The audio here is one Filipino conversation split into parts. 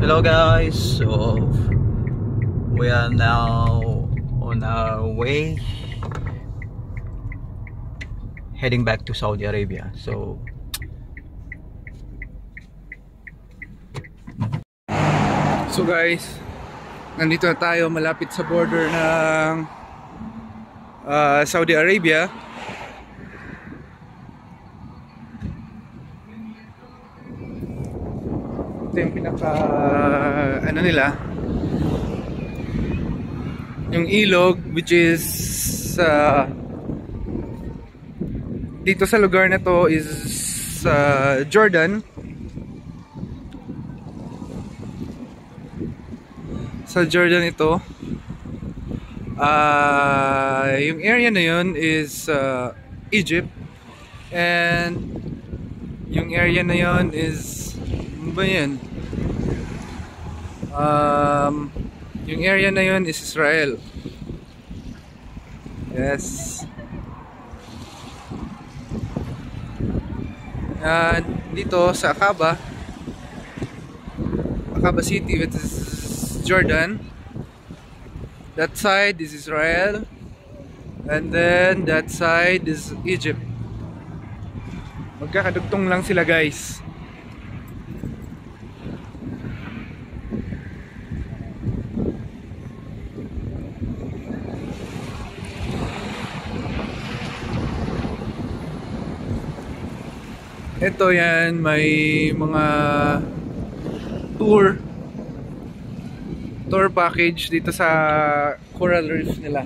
Hello guys, so we are now on our way heading back to Saudi Arabia. So guys, nandito na tayo malapit sa border ng Saudi Arabia. Ito yung pinaka ano nila, yung ilog, which is dito sa lugar na to is Jordan. Sa Jordan ito. Yung area na yun is Egypt, and yung area na yun is ano ba yan? Yung area na yun is Israel. Yes. Dito sa Aqaba City, which is Jordan. That side is Israel, and then that side is Egypt. Magkakadugtong lang sila, guys. Ito yan, may mga tour package dito sa coral reef nila.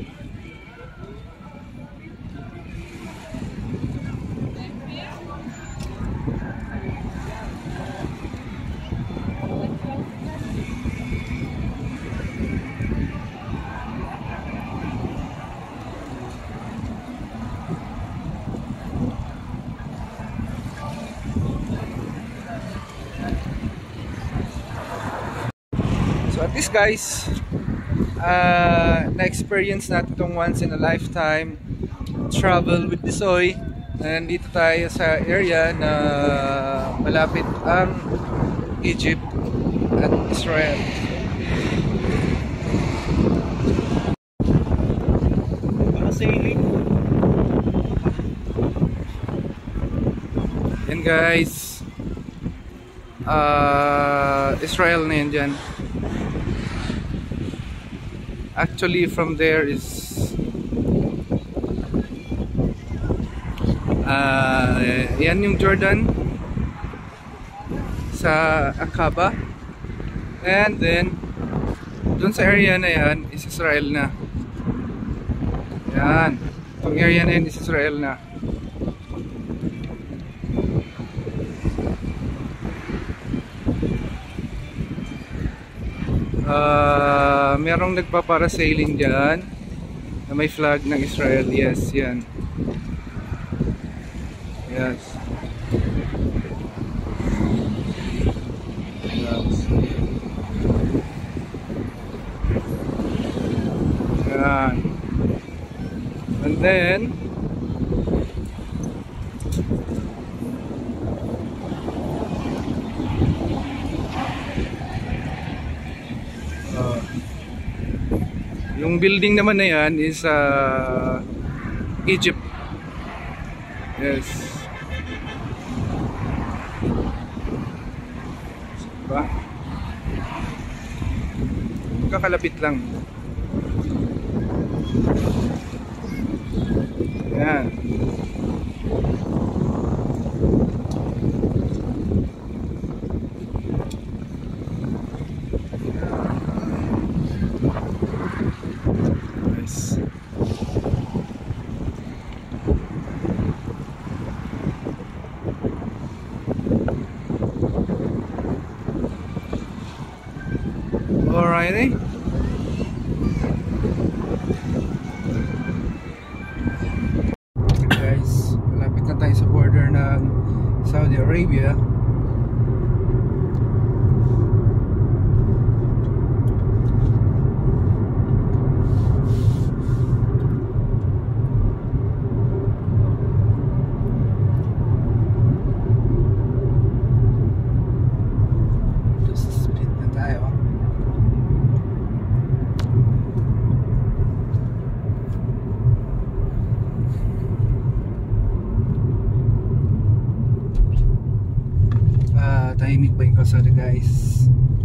So at least guys, na-experience natin itong once in a lifetime travel with Disoy. Nandito tayo sa area na malapit ang Egypt at Israel. And guys, Israel na yan dyan. Actually from there is yan yung Jordan sa Aqaba, and then dun sa area na yan is Israel na. Yan, itong area na yan is Israel na. Merong nagpaparasailing dyan na may flag ng Israel. Yes, yan. Yes. Yes. Yan. And then yung building naman na yan is Egypt. Yes. Diba? Kakalapit lang. Yan. Alrighty. Guys, malapit na tayo sa border ng Saudi Arabia. Just a spin. Saudi guys.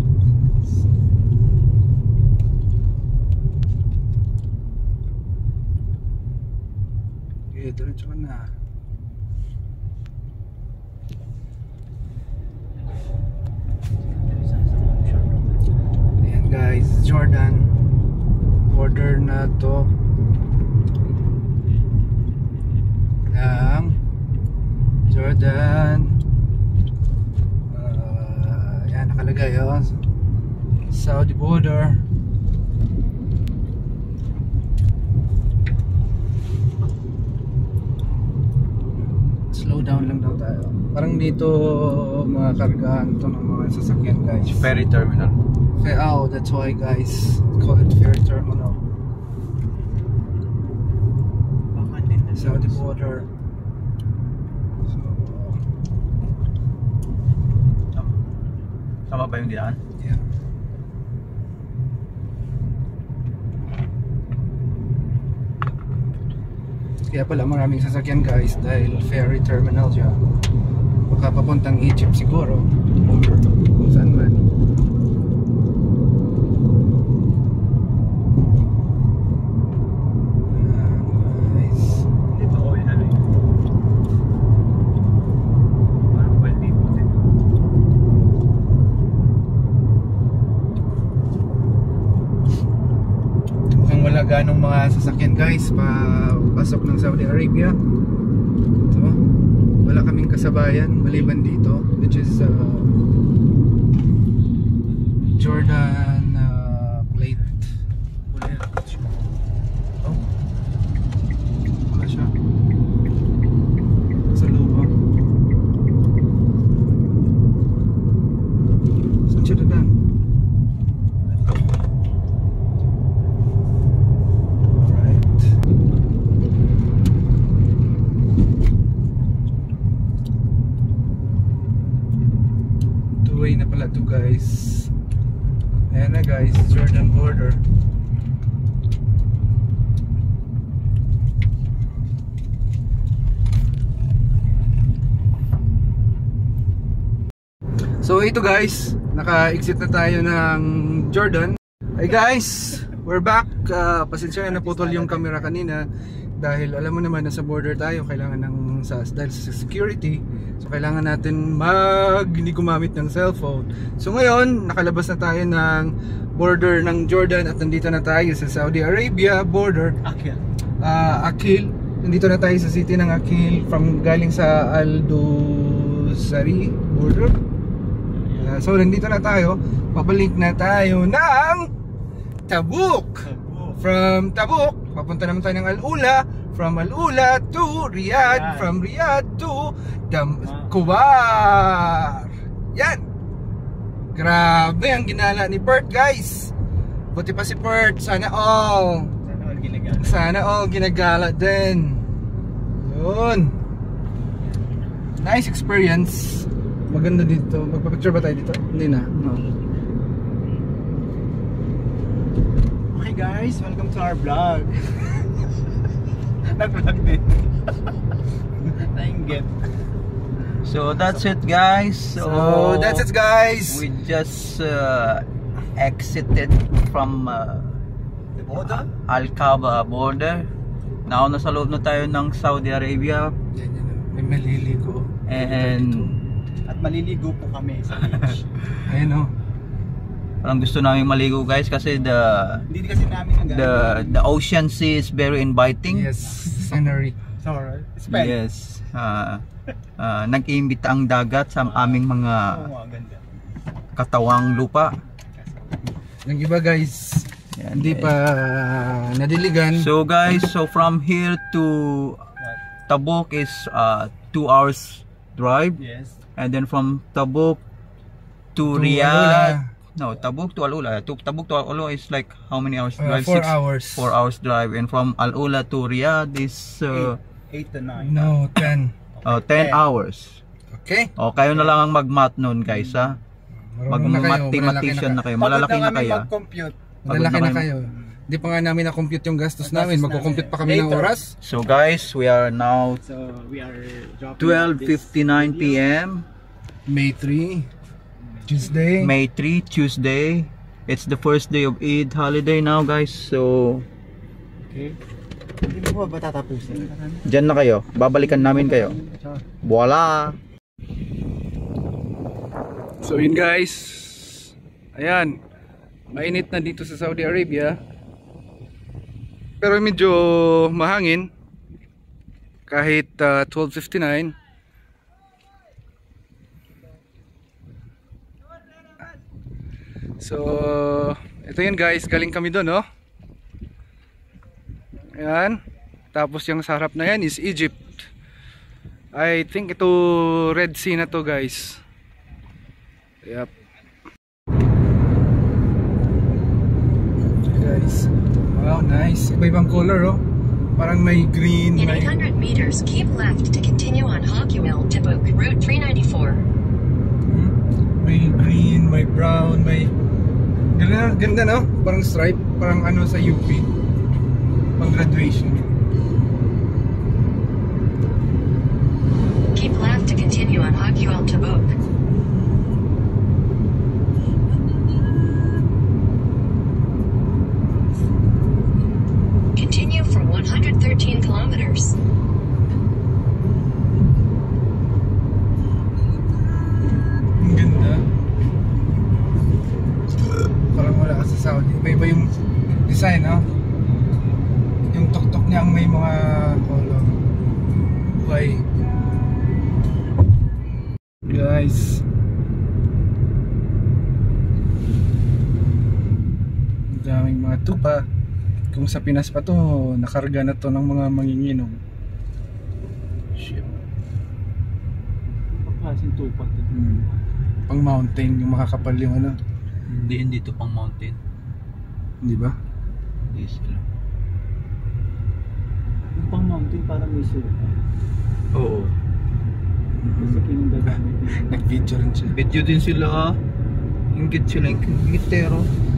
Okay, diretso ka na. Ayan guys, Jordan. Border na to ng Jordan. Yan nakalagay Saudi border. Slow down lang daw tayo. Parang dito makakargahan to ng mga sasakyan guys. Ferry terminal. Oh, that's why guys call it ferry terminal. Saudi border. So, tama ba yung daan? yeah. Kaya pala maraming sasakyan guys dahil ferry terminal siya. Baka papuntang Egypt siguro or kung saan man. Ganong mga sasakyan guys pasok ng Saudi Arabia. So, wala kaming kasabayan maliban dito, which is Jordan plate. Oh, wala siya sa loob. Saan siya dadaan? Way na pala to guys. Ayan na guys, Jordan border. So ito guys, naka-exit na tayo ng Jordan. Hey guys, we're back. Pasensya na naputol yung camera kanina dahil alam mo naman nasa border tayo, kailangan dahil sa security. So kailangan natin hindi gumamit ng cellphone. So ngayon, nakalabas na tayo ng border ng Jordan at nandito na tayo sa Saudi Arabia border. Akil. Nandito na tayo sa city ng Akil galing sa Al Dusari border. So nandito na tayo. Pabalik na tayo ng Tabuk. From Tabuk, papunta naman tayo ng Al-Ula. From Al-Ula to Riyadh. From Riyadh to Kuwar. Yan. Grabe ang ginala ni Pert guys. Buti pa si Pert. Sana all ginagala din. Yun. Nice experience. Maganda dito. Magpa-picture ba tayo dito? Hindi na. No. Okay guys, welcome to our vlog. Nag-vlog din. Nainggit. So that's it guys. So that's it guys. We just exited from The border? Al-Kaaba border. Now nasa loob na tayo ng Saudi Arabia. May maliligo. And At maliligo po kami sa beach. Ayun o. parang gusto namin maligo guys kasi Hindi kasi namin the ocean sea is very inviting. Yes, scenery. Sorry. Spell. Yes. Nag-iimbita ang dagat sa aming mga Ganda. katawang lupa. Yung iba guys, Yan, hindi guys. pa nadiligan. So guys, so from here to Tabuk is 2 hours drive, Yes. and then from Tabuk to To Riyadh. Al-Ula. No, Tabuk to Al-Ula. Tabuk to Al-Ula is like how many hours drive? 4 hours. 4 hours drive, and from Al-Ula to Riyadh is 8 to 9. No, 10. 10 hours. Okay? O kayo na lang ang mag-math nun guys ha. Mag-mathematician na kayo. Malalaki na kayo. mag-compute. Malalaki na kayo. Hindi pa nga namin na-compute yung gastos namin. Magko-compute pa kami ng Later. oras. So guys, we are now So we are dropping 12:59 p.m. May 3. Tuesday. May 3, Tuesday. It's the first day of Eid holiday now, guys. So, Okay. Hindi mo ba tatapusin? dyan na kayo. Babalikan namin kayo. Voila! So yun guys. Ayan. Mainit na dito sa Saudi Arabia. Pero medyo mahangin. Kahit 12:59. So, ito yun guys, galing kami doon, no? Ayan. Tapos yung sa harap na yan is Egypt. I think ito Red Sea na to guys. Yep. Guys, wow, nice. Iba-ibang color, oh. Parang may green, In may 800 meters, keep left to continue on Hogwell, Tabuk, Route 394. may green, may brown, may ganda, ganda no? Parang stripe, parang ano sa UP pang graduation. Keep left to continue on Hogwell, Tabuk. Continue for 113 kilometers. Ang ganda. Parang wala ka sa Saudi. Iba-iba yung design, no? Yung tuktok niya ang may mga color. Okay. Guys. Ang daming mga tupa. Kung sa Pinas pa to, nakarga na to ng mga manginginom. Shit. Pagkasin tupak. Pang mountain, yung makakapal yung ano. Hindi to pang mountain. Hindi ba? Hindi sila. Yung pang mountain parang may suka. Oo. Kasi kinagagamit nila. Nag-video rin siya. Video din sila. Ingit sila. Ingitero.